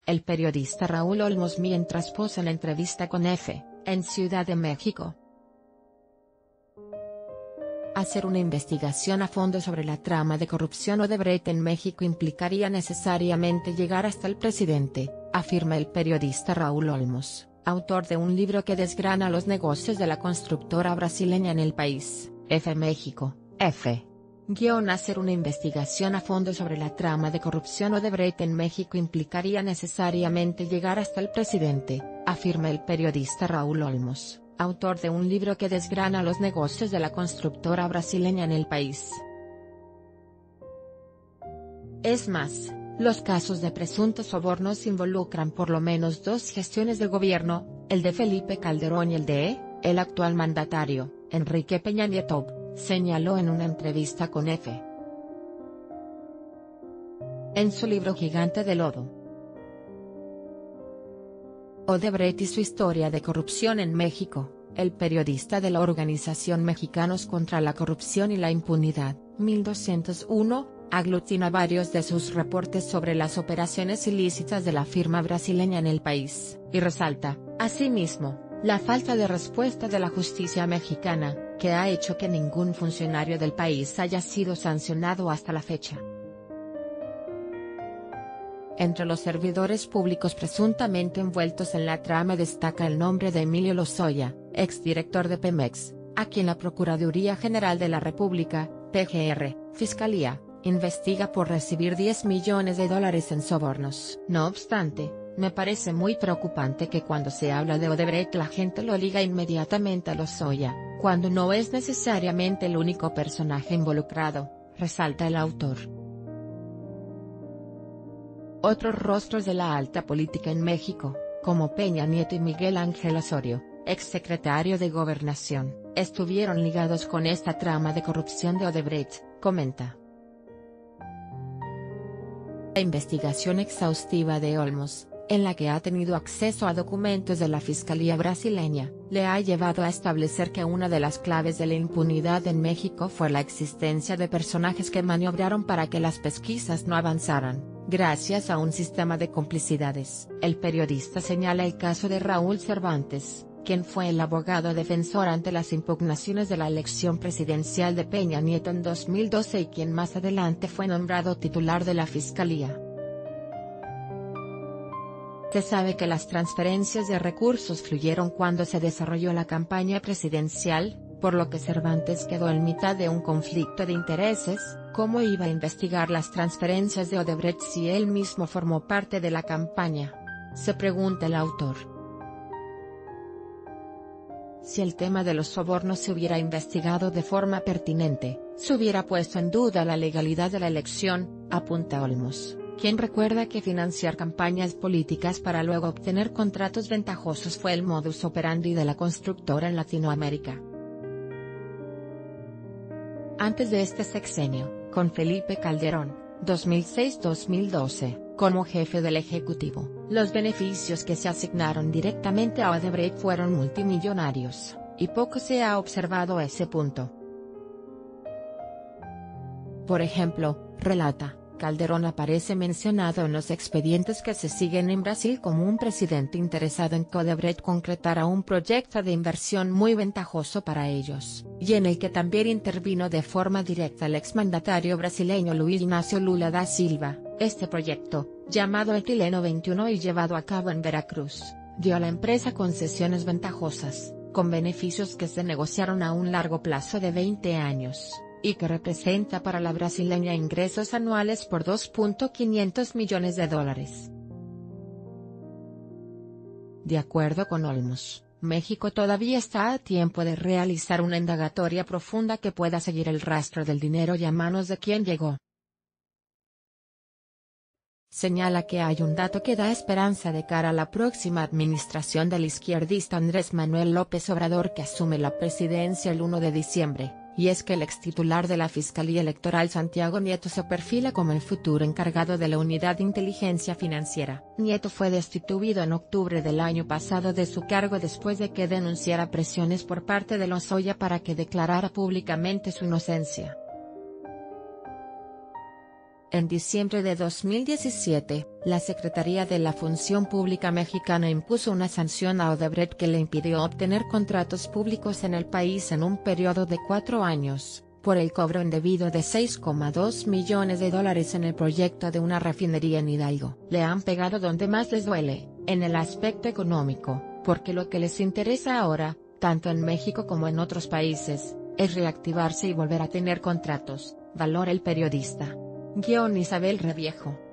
el periodista Raúl Olmos mientras posa en entrevista con F, en Ciudad de México. Hacer una investigación a fondo sobre la trama de corrupción Odebrecht en México implicaría necesariamente llegar hasta el presidente, afirma el periodista Raúl Olmos, autor de un libro que desgrana los negocios de la constructora brasileña en el país, F México, F. Hacer una investigación a fondo sobre la trama de corrupción Odebrecht en México implicaría necesariamente llegar hasta el presidente, afirma el periodista Raúl Olmos, autor de un libro que desgrana los negocios de la constructora brasileña en el país. Es más, los casos de presuntos sobornos involucran por lo menos dos gestiones de gobierno, el de Felipe Calderón y el de, el actual mandatario, Enrique Peña Nieto, señaló en una entrevista con F. En su libro Gigante de Lodo. Odebrecht y su historia de corrupción en México, el periodista de la organización Mexicanos contra la Corrupción y la Impunidad, 1201, aglutina varios de sus reportes sobre las operaciones ilícitas de la firma brasileña en el país, y resalta, asimismo, la falta de respuesta de la justicia mexicana, que ha hecho que ningún funcionario del país haya sido sancionado hasta la fecha. Entre los servidores públicos presuntamente envueltos en la trama destaca el nombre de Emilio Lozoya, exdirector de Pemex, a quien la Procuraduría General de la República, PGR, Fiscalía, investiga por recibir $10 millones en sobornos. No obstante, me parece muy preocupante que cuando se habla de Odebrecht la gente lo liga inmediatamente a Lozoya, cuando no es necesariamente el único personaje involucrado, resalta el autor. Otros rostros de la alta política en México, como Peña Nieto y Miguel Ángel Osorio, exsecretario de Gobernación, estuvieron ligados con esta trama de corrupción de Odebrecht, comenta. La investigación exhaustiva de Olmos, en la que ha tenido acceso a documentos de la Fiscalía brasileña, le ha llevado a establecer que una de las claves de la impunidad en México fue la existencia de personajes que maniobraron para que las pesquisas no avanzaran, gracias a un sistema de complicidades. El periodista señala el caso de Raúl Cervantes, quien fue el abogado defensor ante las impugnaciones de la elección presidencial de Peña Nieto en 2012 y quien más adelante fue nombrado titular de la Fiscalía. Se sabe que las transferencias de recursos fluyeron cuando se desarrolló la campaña presidencial, por lo que Cervantes quedó en mitad de un conflicto de intereses. ¿Cómo iba a investigar las transferencias de Odebrecht si él mismo formó parte de la campaña?, se pregunta el autor. Si el tema de los sobornos se hubiera investigado de forma pertinente, se hubiera puesto en duda la legalidad de la elección, apunta Olmos, quien recuerda que financiar campañas políticas para luego obtener contratos ventajosos fue el modus operandi de la constructora en Latinoamérica. Antes de este sexenio, con Felipe Calderón, 2006-2012, como jefe del Ejecutivo, los beneficios que se asignaron directamente a Odebrecht fueron multimillonarios, y poco se ha observado ese punto. Por ejemplo, relata, Calderón aparece mencionado en los expedientes que se siguen en Brasil como un presidente interesado en que Odebrecht concretara un proyecto de inversión muy ventajoso para ellos, y en el que también intervino de forma directa el exmandatario brasileño Luiz Inácio Lula da Silva. Este proyecto, llamado Etileno 21 y llevado a cabo en Veracruz, dio a la empresa concesiones ventajosas, con beneficios que se negociaron a un largo plazo de 20 años. Y que representa para la brasileña ingresos anuales por $2.500 millones. De acuerdo con Olmos, México todavía está a tiempo de realizar una indagatoria profunda que pueda seguir el rastro del dinero y a manos de quien llegó. Señala que hay un dato que da esperanza de cara a la próxima administración del izquierdista Andrés Manuel López Obrador que asume la presidencia el 1 de diciembre. Y es que el extitular de la Fiscalía Electoral Santiago Nieto se perfila como el futuro encargado de la Unidad de Inteligencia Financiera. Nieto fue destituido en octubre del año pasado de su cargo después de que denunciara presiones por parte de Lozoya para que declarara públicamente su inocencia. En diciembre de 2017, la Secretaría de la Función Pública Mexicana impuso una sanción a Odebrecht que le impidió obtener contratos públicos en el país en un periodo de 4 años, por el cobro indebido de $6,2 millones en el proyecto de una refinería en Hidalgo. Le han pegado donde más les duele, en el aspecto económico, porque lo que les interesa ahora, tanto en México como en otros países, es reactivarse y volver a tener contratos, valora el periodista. Isabel Reviejo.